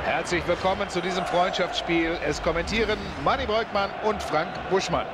Herzlich willkommen zu diesem Freundschaftsspiel. Es kommentieren Manni Breukmann und Frank Buschmann.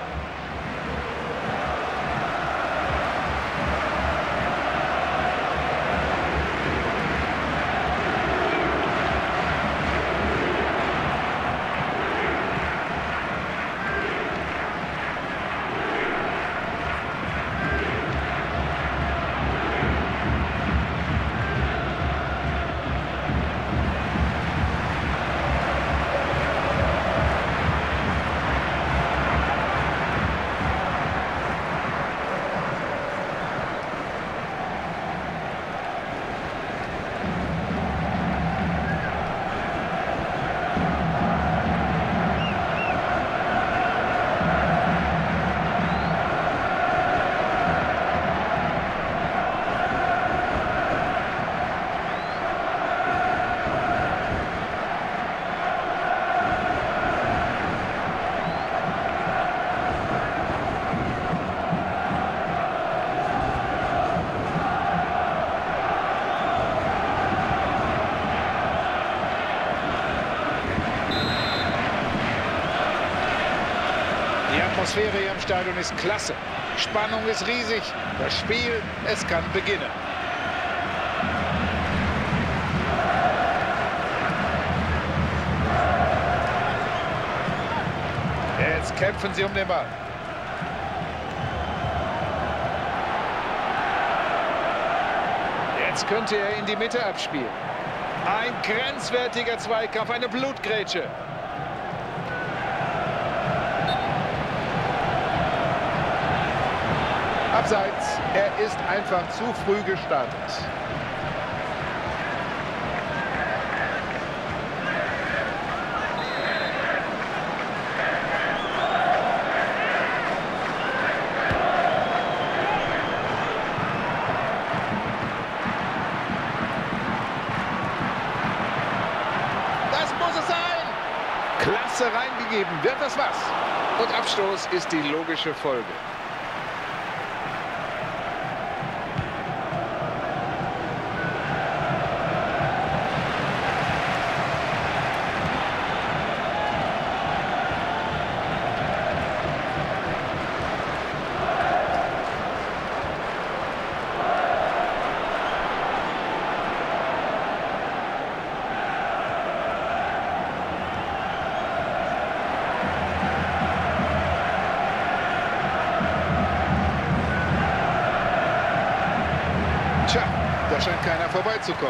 Die Atmosphäre hier im Stadion ist klasse. Spannung ist riesig. Das Spiel, es kann beginnen. Jetzt kämpfen sie um den Ball. Jetzt könnte er in die Mitte abspielen. Ein grenzwertiger Zweikampf, eine Blutgrätsche. Abseits, er ist einfach zu früh gestartet. Das muss es sein! Klasse reingegeben, wird das was? Und Abstoß ist die logische Folge. Tja, da scheint keiner vorbeizukommen.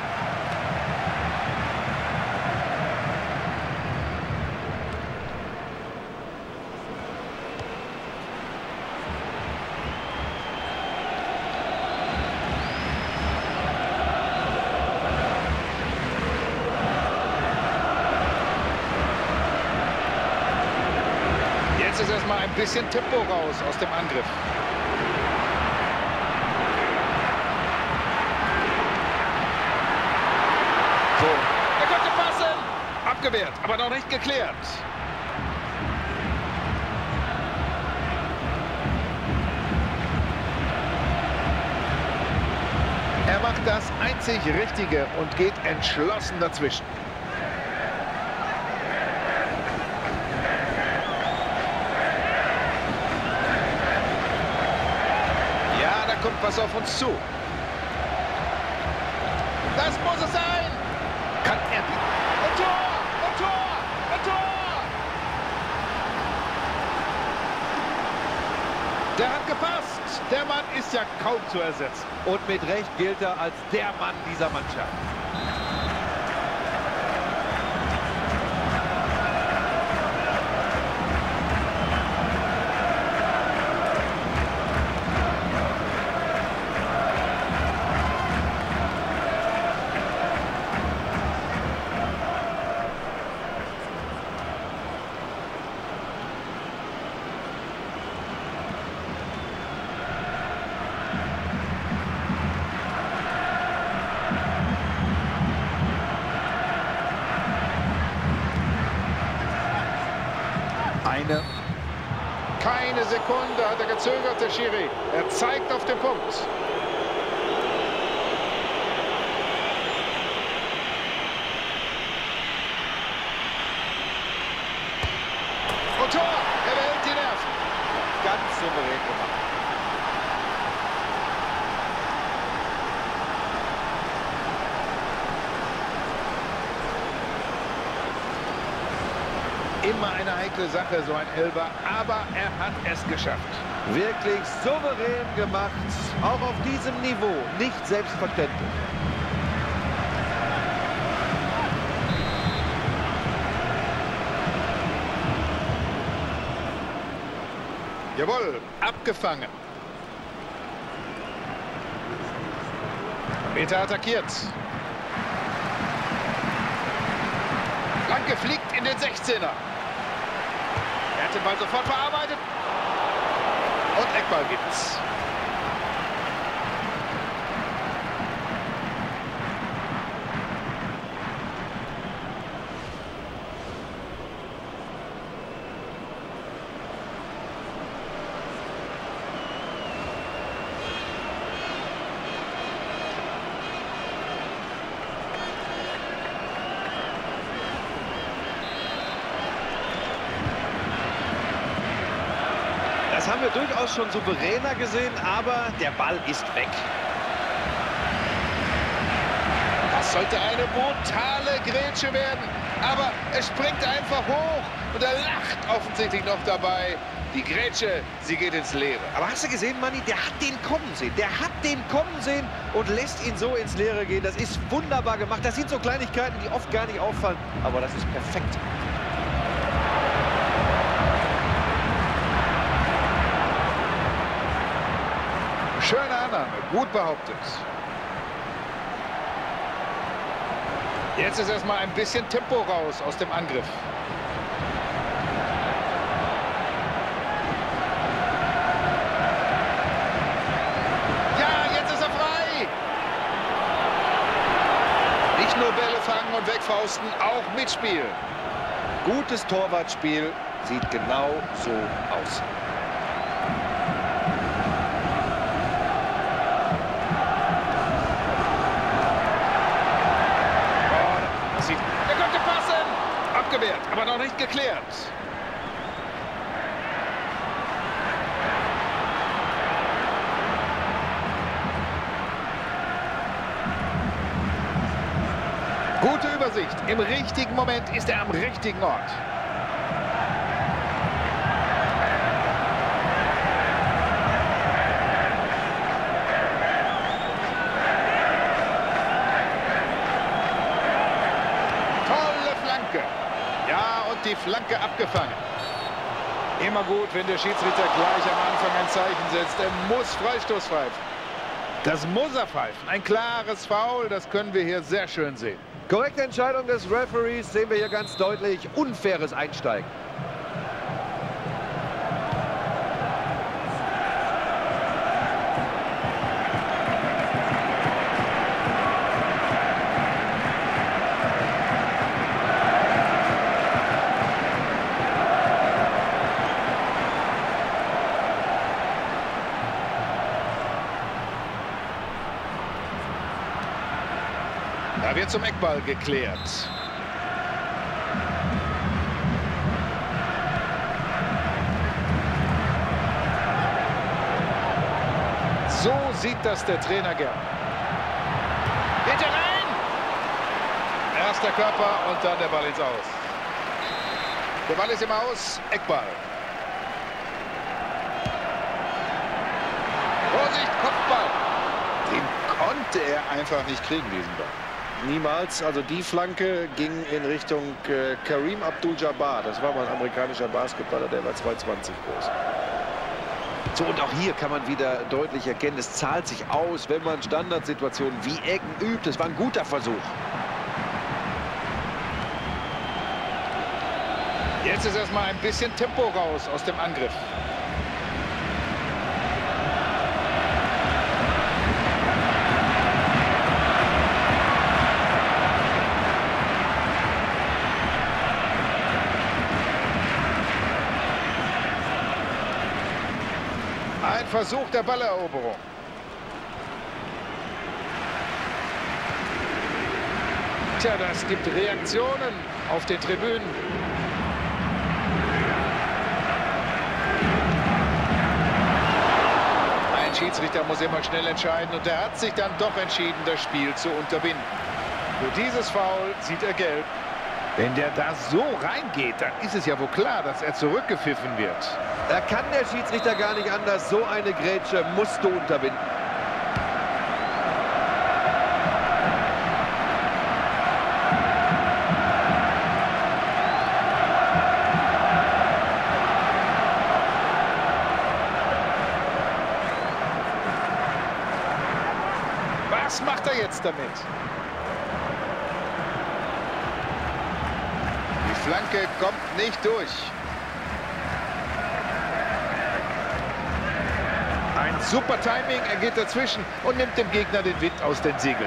Jetzt ist erstmal ein bisschen Tempo raus aus dem Angriff. Er könnte passen. Abgewehrt, aber noch nicht geklärt. Er macht das einzig Richtige und geht entschlossen dazwischen. Ja, da kommt was auf uns zu. Das muss es sein. Kann er die... Und Tor! Und Tor! Und Tor! Der hat gepasst. Der Mann ist ja kaum zu ersetzen. Und mit Recht gilt er als der Mann dieser Mannschaft. Keine Sekunde hat er gezögert, der Schiri. Er zeigt auf den Punkt. Immer eine heikle Sache, so ein Elfer, aber er hat es geschafft. Wirklich souverän gemacht, auch auf diesem Niveau, nicht selbstverständlich. Jawohl, abgefangen. Meter attackiert. Flanke fliegt in den 16er. Er hat den Ball sofort verarbeitet. Und Eckball gibt's. Das haben wir durchaus schon souveräner gesehen, aber der Ball ist weg. Das sollte eine brutale Grätsche werden. Aber er springt einfach hoch und er lacht offensichtlich noch dabei. Die Grätsche, sie geht ins Leere. Aber hast du gesehen, Manni, der hat den kommen sehen. Der hat den kommen sehen und lässt ihn so ins Leere gehen. Das ist wunderbar gemacht. Das sind so Kleinigkeiten, die oft gar nicht auffallen. Aber das ist perfekt. Schöne Annahme, gut behauptet. Jetzt ist erstmal ein bisschen Tempo raus aus dem Angriff. Ja, jetzt ist er frei. Nicht nur Bälle fangen und wegfausten, auch mitspielen. Gutes Torwartspiel, sieht genau so aus. Er konnte passen. Abgewehrt, aber noch nicht geklärt. Gute Übersicht. Im richtigen Moment ist er am richtigen Ort. Ja, und die Flanke abgefangen. Immer gut, wenn der Schiedsrichter gleich am Anfang ein Zeichen setzt. Er muss Freistoß pfeifen. Das muss er pfeifen. Ein klares Foul, das können wir hier sehr schön sehen. Korrekte Entscheidung des Referees sehen wir hier ganz deutlich. Unfaires Einsteigen. Da wird zum Eckball geklärt. So sieht das der Trainer gern. Geht er rein? Erster Körper und dann der Ball ins Aus. Der Ball ist im Aus. Eckball. Vorsicht, Kopfball. Den konnte er einfach nicht kriegen, diesen Ball. Niemals. Also die Flanke ging in Richtung Kareem Abdul-Jabbar. Das war mal ein amerikanischer Basketballer, der war 2,20 groß. So, und auch hier kann man wieder deutlich erkennen, es zahlt sich aus, wenn man Standardsituationen wie Ecken übt. Es war ein guter Versuch. Jetzt ist erstmal ein bisschen Tempo raus aus dem Angriff. Ein Versuch der Balleroberung. Tja, das gibt Reaktionen auf den Tribünen. Ein Schiedsrichter muss immer schnell entscheiden und er hat sich dann doch entschieden, das Spiel zu unterbinden. Für dieses Foul sieht er gelb. Wenn der da so reingeht, dann ist es ja wohl klar, dass er zurückgepfiffen wird. Da kann der Schiedsrichter gar nicht anders. So eine Grätsche musst du unterbinden. Was macht er jetzt damit? Die Flanke kommt nicht durch. Ein super Timing, er geht dazwischen und nimmt dem Gegner den Wind aus den Segeln.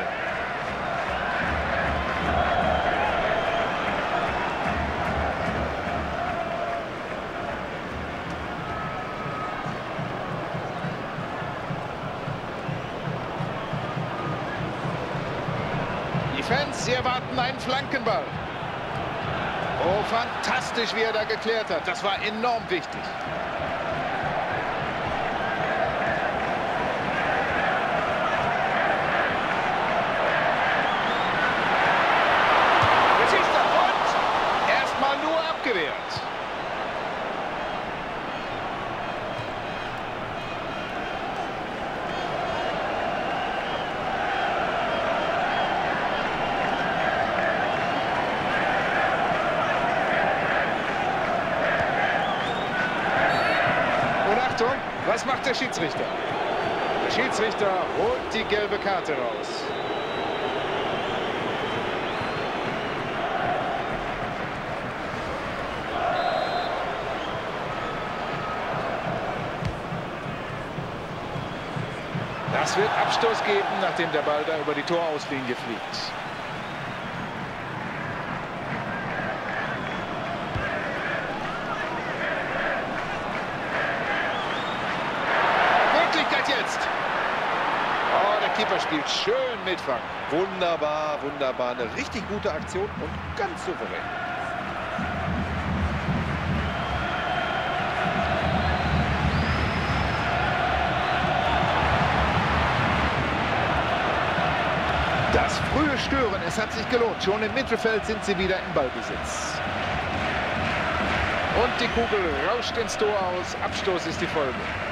Die Fans, sie erwarten einen Flankenball. Oh, fantastisch, wie er da geklärt hat. Das war enorm wichtig. Abgewehrt. Und Achtung, was macht der Schiedsrichter? Der Schiedsrichter holt die gelbe Karte raus. Es wird Abstoß geben, nachdem der Ball da über die Torauslinie fliegt. Möglichkeit jetzt. Oh, der Keeper spielt schön Mitfang. Wunderbar, wunderbar. Eine richtig gute Aktion und ganz souverän. Das frühe Stören, es hat sich gelohnt. Schon im Mittelfeld sind sie wieder im Ballbesitz. Und die Kugel rauscht ins Tor aus. Abstoß ist die Folge.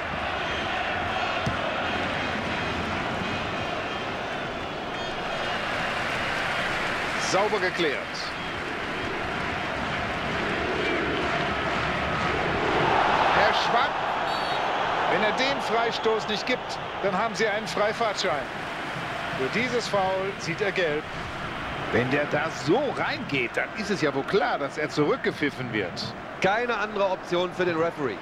Sauber geklärt. Er schwankt. Wenn er den Freistoß nicht gibt, dann haben sie einen Freifahrtschein. Für dieses Foul sieht er gelb. Wenn der da so reingeht, dann ist es ja wohl klar, dass er zurückgepfiffen wird. Keine andere Option für den Referee.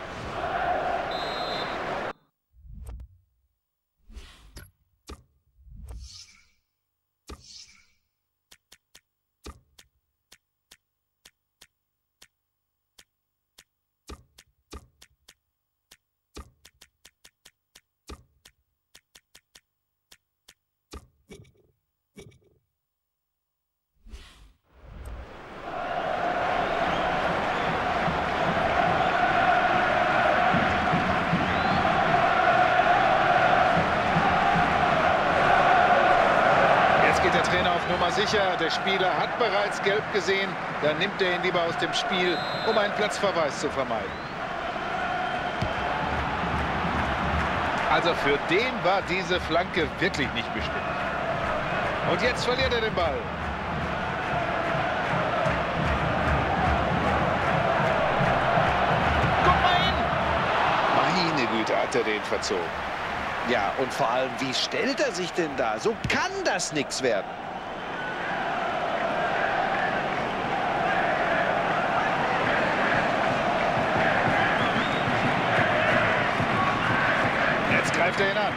Nummer sicher, der Spieler hat bereits gelb gesehen, dann nimmt er ihn lieber aus dem Spiel, um einen Platzverweis zu vermeiden. Also für den war diese Flanke wirklich nicht bestimmt. Und jetzt verliert er den Ball. Guck mal hin! Meine Güte, hat er den verzogen. Ja, und vor allem, wie stellt er sich denn da? So kann das nichts werden. Jetzt greift er ihn an.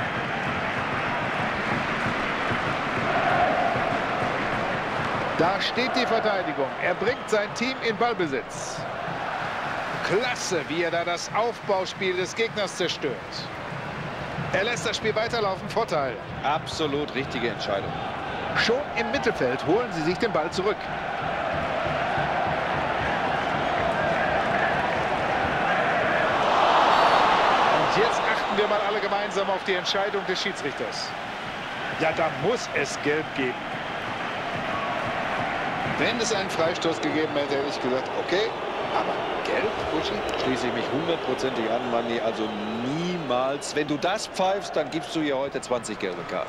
Da steht die Verteidigung. Er bringt sein Team in Ballbesitz. Klasse, wie er da das Aufbauspiel des Gegners zerstört. Er lässt das Spiel weiterlaufen. Vorteil. Absolut richtige Entscheidung. Schon im Mittelfeld holen sie sich den Ball zurück. Und jetzt achten wir mal alle gemeinsam auf die Entscheidung des Schiedsrichters. Ja, da muss es gelb geben. Wenn es einen Freistoß gegeben hätte, hätte ich gesagt, okay, aber gelb, Buschi? Schließe ich mich hundertprozentig an, Manni. Also niemals. Wenn du das pfeifst, dann gibst du hier heute 20 gelbe Karten.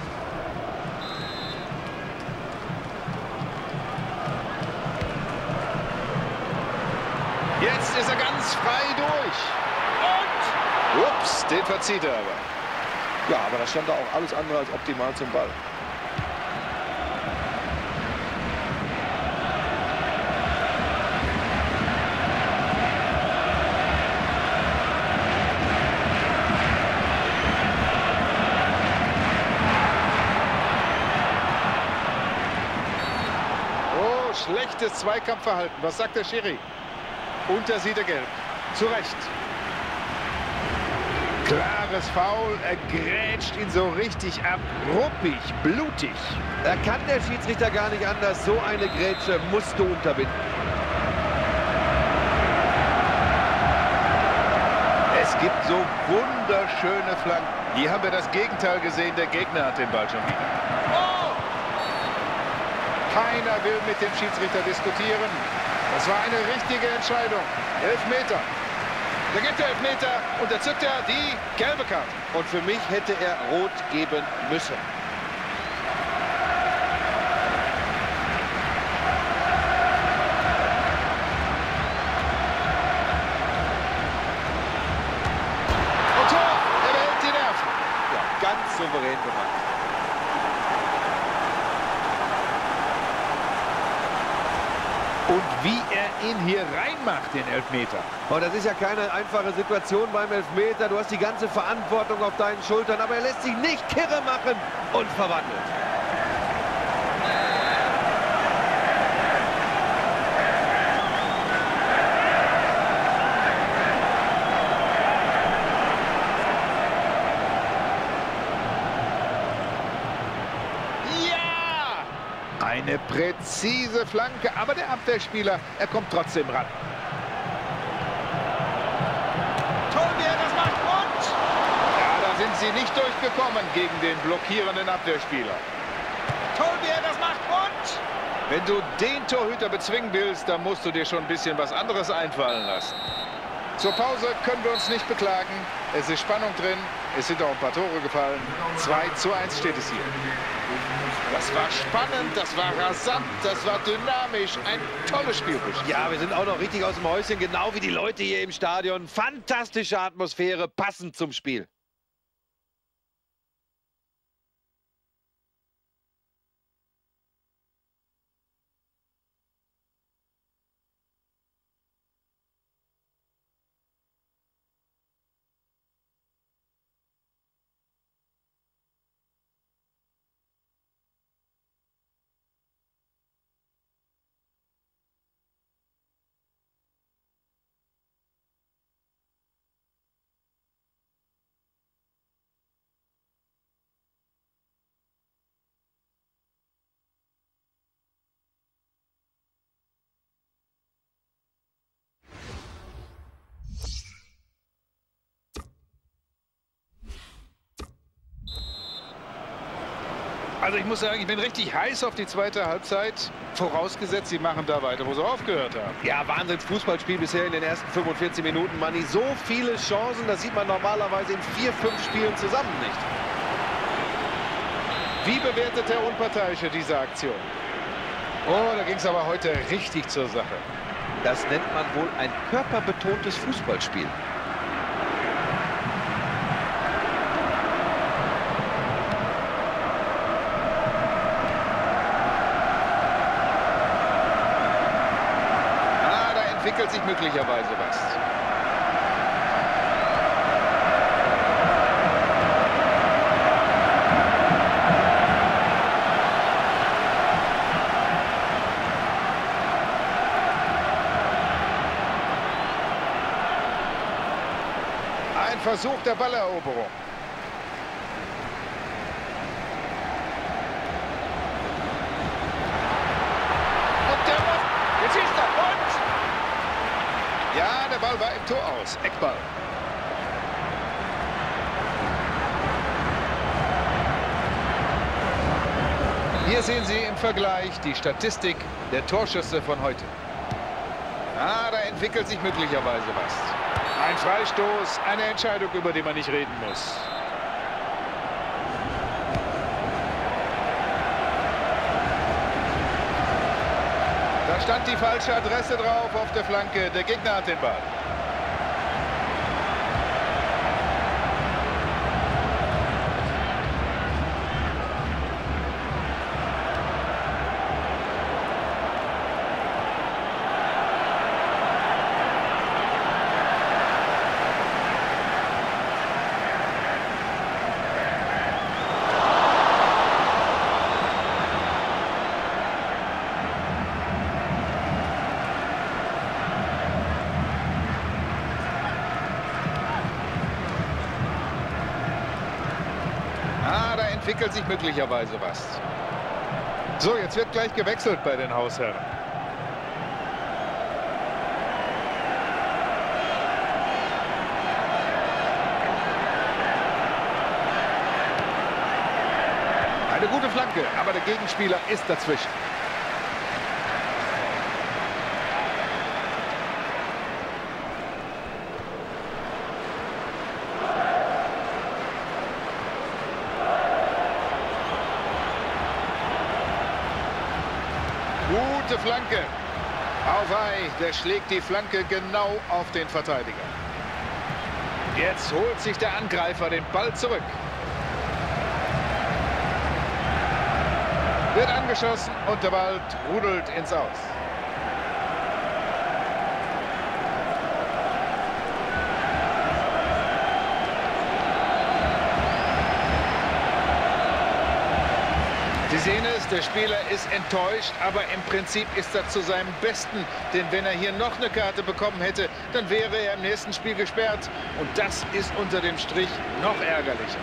Jetzt ist er ganz frei durch. Und, ups, den verzieht er aber. Ja, aber da stand da auch alles andere als optimal zum Ball. Oh, schlechtes Zweikampfverhalten. Was sagt der Schiri? Und da sieht er gelb. Zu Recht. Klares Foul. Er grätscht ihn so richtig ab. Ruppig, blutig. Da kann der Schiedsrichter gar nicht anders. So eine Grätsche musst du unterbinden. Es gibt so wunderschöne Flanken. Hier haben wir das Gegenteil gesehen. Der Gegner hat den Ball schon wieder. Oh! Keiner will mit dem Schiedsrichter diskutieren. Das war eine richtige Entscheidung. Elfmeter. Da gibt er Elfmeter und da zückt er die gelbe Karte. Und für mich hätte er rot geben müssen. Und Tor! Er behält die Nerven. Ja, ganz souverän gemacht. Und wie er ihn hier reinmacht, den Elfmeter. Und das ist ja keine einfache Situation beim Elfmeter. Du hast die ganze Verantwortung auf deinen Schultern, aber er lässt sich nicht kirre machen und verwandelt. Eine präzise Flanke, aber der Abwehrspieler, er kommt trotzdem ran. Toll, wie er das macht und... Ja, da sind sie nicht durchgekommen gegen den blockierenden Abwehrspieler. Toll, wie er das macht und... Wenn du den Torhüter bezwingen willst, dann musst du dir schon ein bisschen was anderes einfallen lassen. Zur Pause können wir uns nicht beklagen. Es ist Spannung drin, es sind auch ein paar Tore gefallen. 2:1 steht es hier. Das war spannend, das war rasant, das war dynamisch. Ein tolles Spiel. Ja, wir sind auch noch richtig aus dem Häuschen, genau wie die Leute hier im Stadion. Fantastische Atmosphäre, passend zum Spiel. Also ich muss sagen, ich bin richtig heiß auf die zweite Halbzeit. Vorausgesetzt, sie machen da weiter, wo sie aufgehört haben. Ja, Wahnsinns-Fußballspiel bisher in den ersten 45 Minuten, Manni. So viele Chancen, das sieht man normalerweise in 4, 5 Spielen zusammen nicht. Wie bewertet der Unparteiische diese Aktion? Oh, da ging es aber heute richtig zur Sache. Das nennt man wohl ein körperbetontes Fußballspiel. Entwickelt sich möglicherweise was. Ein Versuch der Balleroberung. Und der macht. Jetzt schießt er. Und? Ja, der Ball war im Tor aus. Eckball. Hier sehen Sie im Vergleich die Statistik der Torschüsse von heute. Ah, da entwickelt sich möglicherweise was. Ein Freistoß, eine Entscheidung, über die man nicht reden muss. Da stand die falsche Adresse drauf auf der Flanke. Der Gegner hat den Ball. Da entwickelt sich möglicherweise was. So, jetzt wird gleich gewechselt bei den Hausherren. Eine gute Flanke, aber der Gegenspieler ist dazwischen. Gute Flanke. Auweih, der schlägt die Flanke genau auf den Verteidiger. Jetzt holt sich der Angreifer den Ball zurück. Wird angeschossen und der Ball trudelt ins Aus. Sie sehen es, der Spieler ist enttäuscht, aber im Prinzip ist er zu seinem Besten. Denn wenn er hier noch eine Karte bekommen hätte, dann wäre er im nächsten Spiel gesperrt. Und das ist unter dem Strich noch ärgerlicher.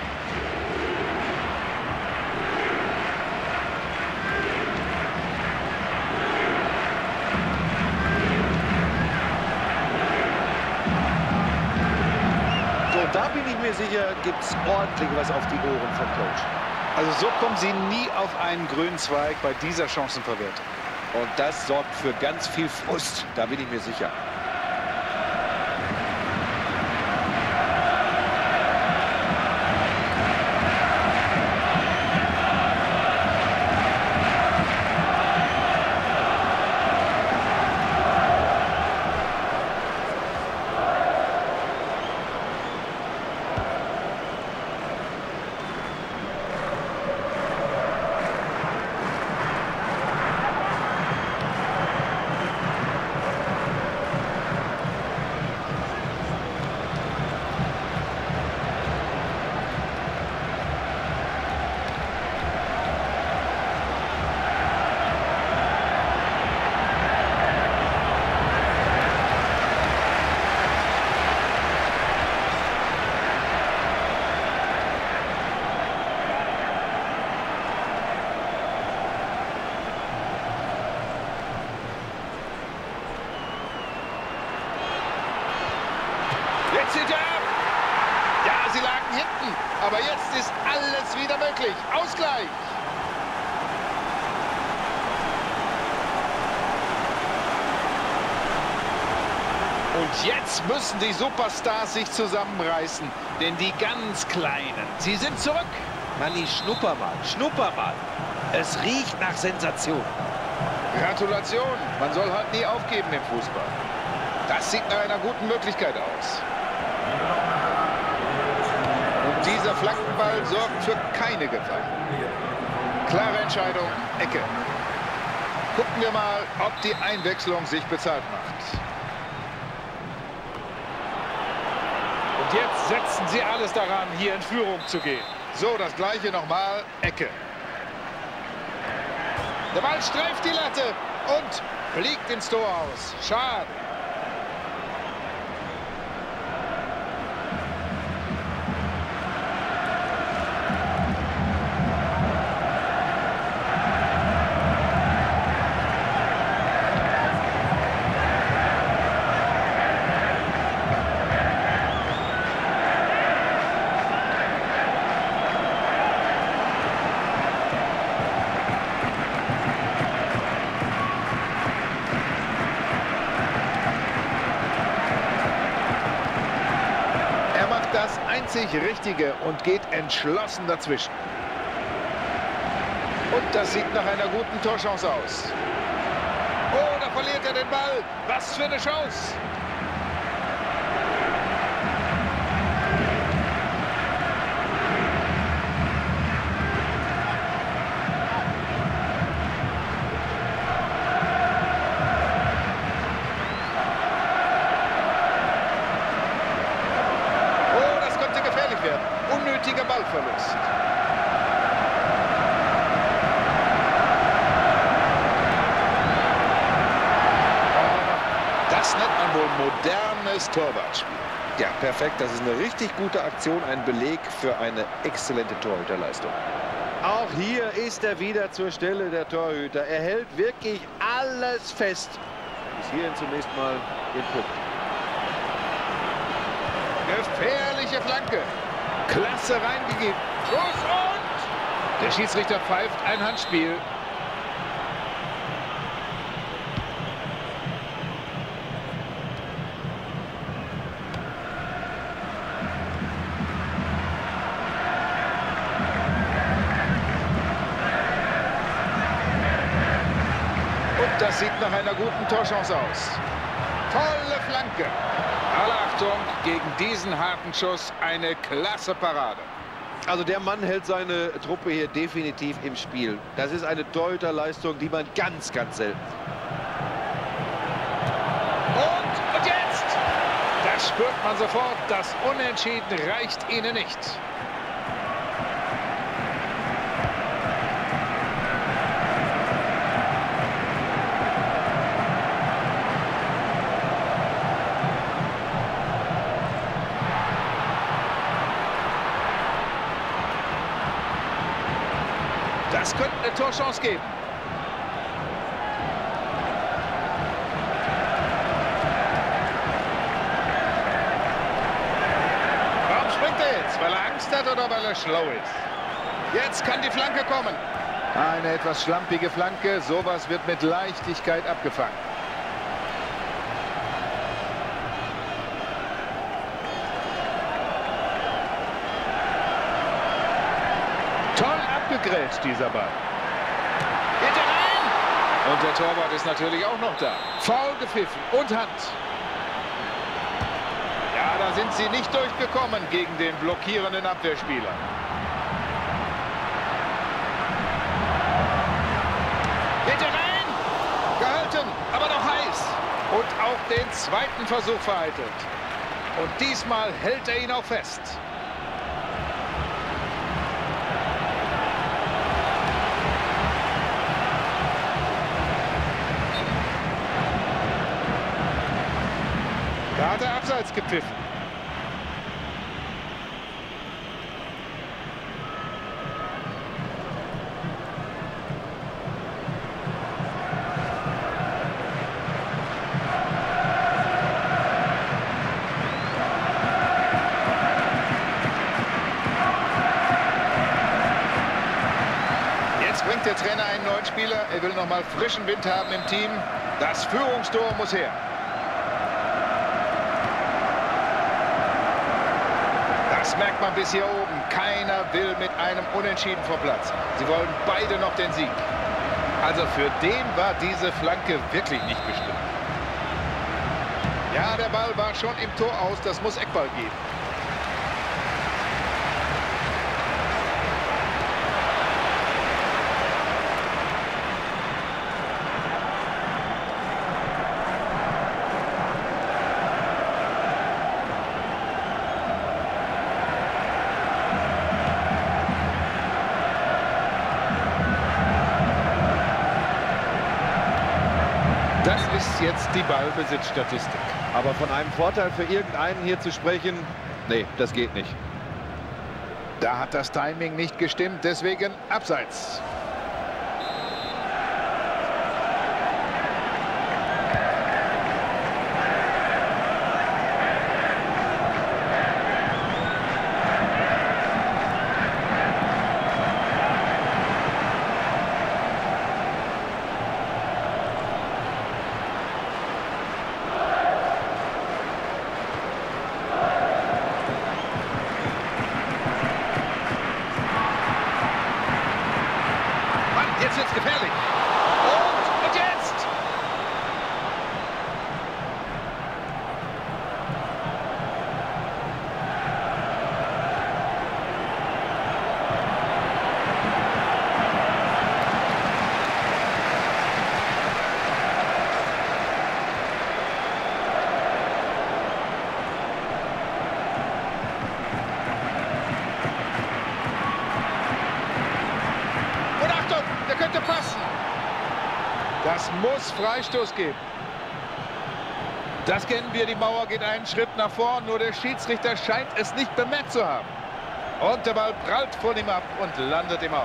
So, da bin ich mir sicher, gibt es ordentlich was auf die Ohren vom Coach. Also so kommen sie nie auf einen grünen Zweig bei dieser Chancenverwertung. Und das sorgt für ganz viel Frust, da bin ich mir sicher. Jetzt sind sie ab. Ja, sie lagen hinten. Aber jetzt ist alles wieder möglich. Ausgleich. Und jetzt müssen die Superstars sich zusammenreißen. Denn die ganz Kleinen, sie sind zurück. Manni, schnupper mal, schnupper mal. Es riecht nach Sensation. Gratulation. Man soll halt nie aufgeben im Fußball. Das sieht nach einer guten Möglichkeit aus. Und dieser Flankenball sorgt für keine Gefahr. Klare Entscheidung, Ecke. Gucken wir mal, ob die Einwechslung sich bezahlt macht. Und jetzt setzen sie alles daran, hier in Führung zu gehen. So, das gleiche nochmal, Ecke. Der Ball streift die Latte und fliegt ins Tor aus. Schade. einzig Richtige und geht entschlossen dazwischen. Und das sieht nach einer guten Torchance aus. Oh, da verliert er den Ball. Was für eine Chance. Oh, das könnte gefährlich werden. Unnötiger Ballverlust. Das nennt man wohl modernes Torwartspiel. Ja, perfekt. Das ist eine richtig gute Aktion. Ein Beleg für eine exzellente Torhüterleistung. Auch hier ist er wieder zur Stelle der Torhüter. Er hält wirklich alles fest. Bis hierhin zunächst mal den Punkt. Gefährliche Flanke. Klasse reingegeben. Schuss und... Der Schiedsrichter pfeift ein Handspiel. Das sieht nach einer guten Torchance aus. Tolle Flanke. Alle Achtung, gegen diesen harten Schuss eine klasse Parade. Also der Mann hält seine Truppe hier definitiv im Spiel. Das ist eine Torhüterleistung, die man ganz, ganz selten sieht. Und jetzt! Das spürt man sofort. Das Unentschieden reicht ihnen nicht. Das könnte eine Torchance geben. Warum springt er jetzt? Weil er Angst hat oder weil er schlau ist? Jetzt kann die Flanke kommen. Eine etwas schlampige Flanke. Sowas wird mit Leichtigkeit abgefangen. Toll abgegrätscht, dieser Ball. Geht er rein? Und der Torwart ist natürlich auch noch da. Foul gepfiffen und Hand. Ja, da sind sie nicht durchgekommen gegen den blockierenden Abwehrspieler. Geht er rein? Gehalten, aber noch heiß. Und auch den zweiten Versuch vereitelt. Und diesmal hält er ihn auch fest. Da hat er abseits gepfiffen. Jetzt bringt der Trainer einen neuen Spieler. Er will noch mal frischen Wind haben im Team. Das Führungstor muss her. Das merkt man bis hier oben. Keiner will mit einem Unentschieden vom Platz. Sie wollen beide noch den Sieg. Also für den war diese Flanke wirklich nicht bestimmt. Ja, der Ball war schon im Tor aus. Das muss Eckball geben. Das ist jetzt die Ballbesitzstatistik. Aber von einem Vorteil für irgendeinen hier zu sprechen, nee, das geht nicht. Da hat das Timing nicht gestimmt, deswegen abseits. Jetzt wird's gefährlich. Und jetzt! Der könnte passen. Das muss Freistoß geben. Das kennen wir, die Mauer geht einen Schritt nach vorn, nur der Schiedsrichter scheint es nicht bemerkt zu haben. Und der Ball prallt von ihm ab und landet im Aus.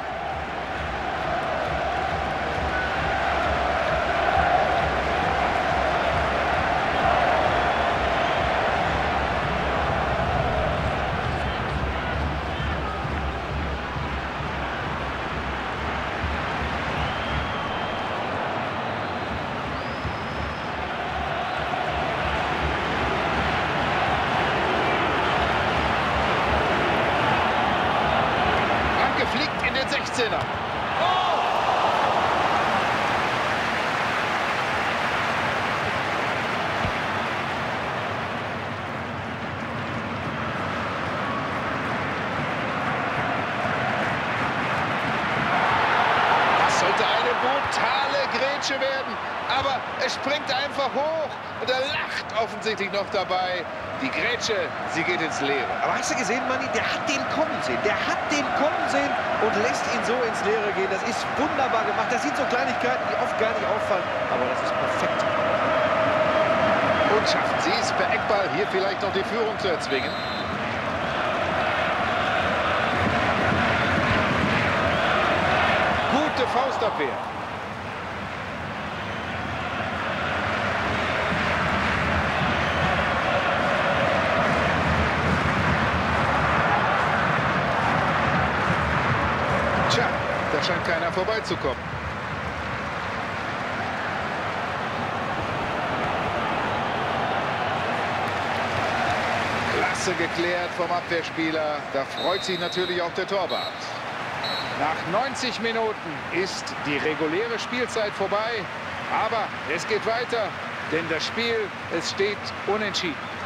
Fliegt in den 16er. Oh! Das sollte eine brutale Grätsche werden. Aber er springt einfach hoch und er lacht offensichtlich noch dabei. Die Grätsche, sie geht ins Leere. Aber hast du gesehen, Manni, der hat den kommen sehen. Der hat den kommen sehen und lässt ihn so ins Leere gehen. Das ist wunderbar gemacht. Das sind so Kleinigkeiten, die oft gar nicht auffallen. Aber das ist perfekt. Und schaffen sie es, per Eckball hier vielleicht noch die Führung zu erzwingen. Gute Faustabwehr. Tja, da scheint keiner vorbeizukommen. Klasse geklärt vom Abwehrspieler. Da freut sich natürlich auch der Torwart. Nach 90 Minuten ist die reguläre Spielzeit vorbei. Aber es geht weiter, denn das Spiel, es steht unentschieden.